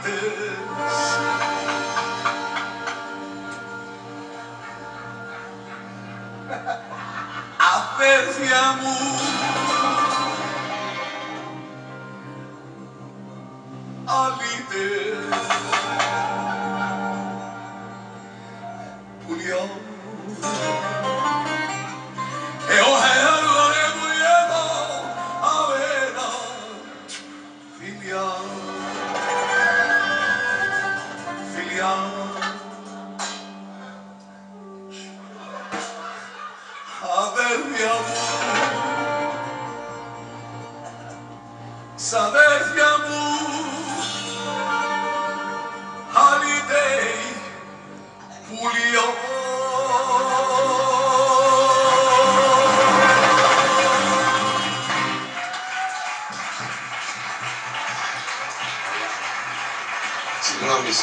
αλήτες. Αδέρφια μου, αλήτες, πουλιό, εγώ θέλω ρε πουλιέμω, αβένα, φιλιά, φιλιά. Αδέρφια μου, σ' αδέρφια μου, αλήτες, πουλιό. Συγγνώμη.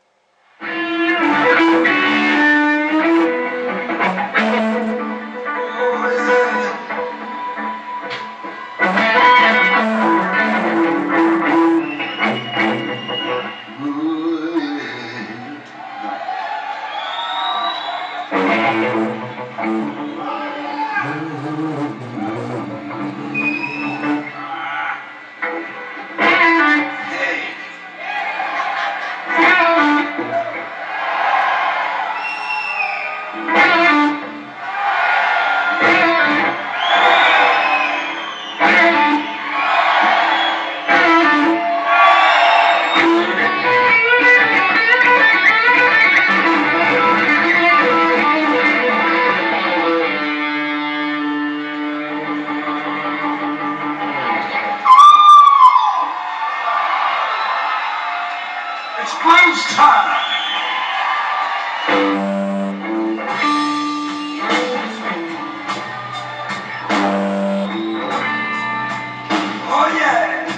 It's blues time. Oh yes.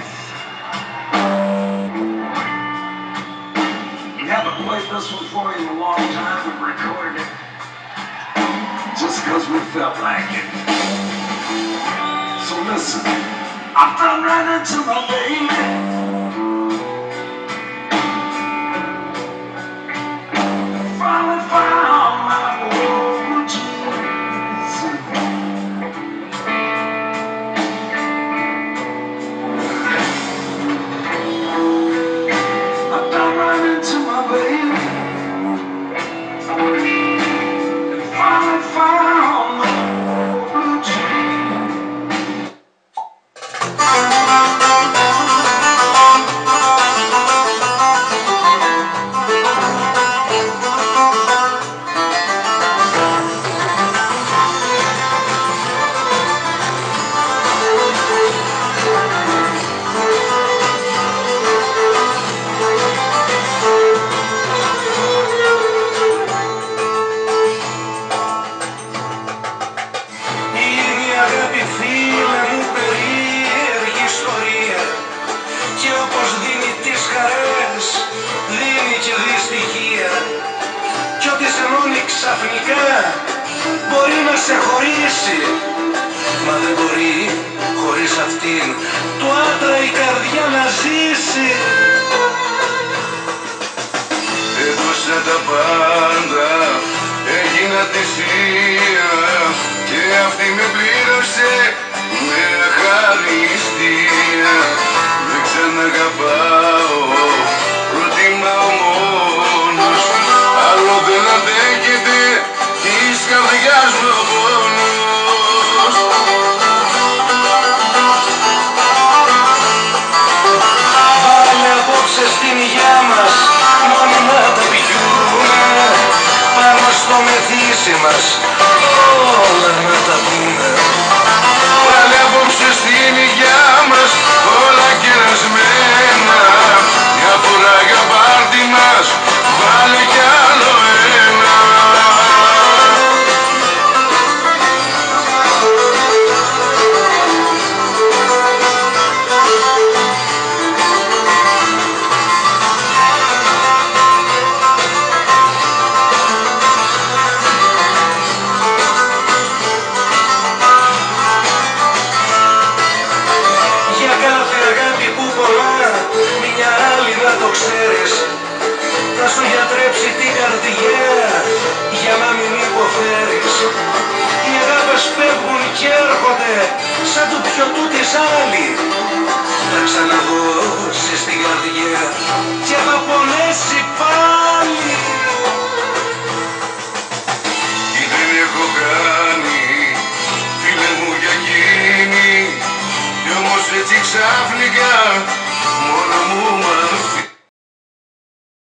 We haven't played this one for you in a long time. We recorded it just because we felt like it. So listen, I've done right into my baby. Ξαφνικά μπορεί να σε χωρίσει, μα δεν μπορεί χωρίς αυτήν του άντρα η καρδιά να ζήσει. Έδωσα τα πάντα, έγινα θυσία και αυτή με πλήρωσε με ευχαριστία. Δεν ξαναγαπάω, προτιμάω μόνος, άλλο δεν αντέχεται της καρδιάς μου ο πόνος. Βάλε απόψε στην υγειά μας, μόνιμα τα πιούμε, πάνω στο μεθύσι μας όλα να τα πούμε. Βάλε απόψε στην υγειά μας, όλα κερασμένα, μια ξέρεις, θα σου γιατρέψει την καρδιά για να μην υποφέρεις. Οι αγάπες φεύγουν και έρχονται σαν του πιωτού της άλλη. Θα ξαναδώσεις την καρδιά και θα πονέσει πάλι. Τι δεν έχω κάνει, φίλε μου, για εκείνη, κι όμως έτσι ξαφνικά μόνο μου